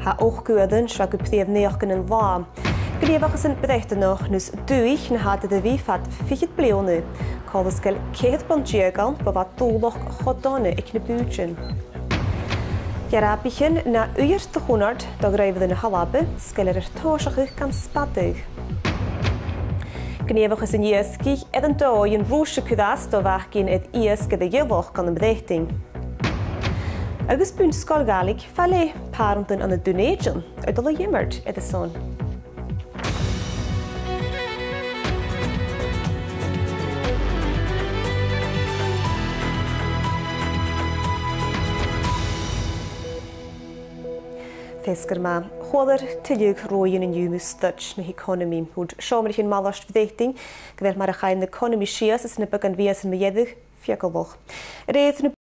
ha auch gehören, schlag upp det neochen en la. Gleefachas yn byddeithio noch nus dwych na had de fi fat fichit bleonu. Colysgel ceith bonjiegal bo fa dwloch chodone ec na bwydyn. Gerabichen na uur de hwnnard do greifydd yn y halabe, sgeler tosach gan spadig. Gneefachas yn iesgich edden do yn rwysio cwddas do fach gyn edd iesg edde gylwch gan y byddeithing. Agus bwyn sgolgalig falle parantyn an y dwneidjon, ydol o ymmerd edde son. Fesgar ma, chwaler tyliog roi'n yn yw'n stwtch na economi. Hwyd siomr i'ch yn malast fyddeithing, gyfer mae'r chain economi sias ys na bygan fias yn myeddig fiacolwch.